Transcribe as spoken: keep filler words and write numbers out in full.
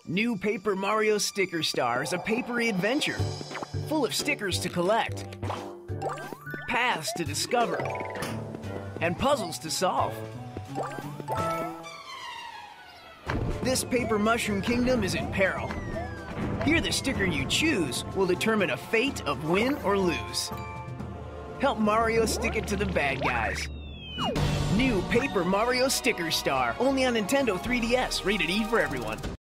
New Paper Mario Sticker Star is a papery adventure, full of stickers to collect, paths to discover, and puzzles to solve. This paper mushroom kingdom is in peril. Here, the sticker you choose will determine a fate of win or lose. Help Mario stick it to the bad guys. New Paper Mario Sticker Star, only on Nintendo three D S, rated E for everyone.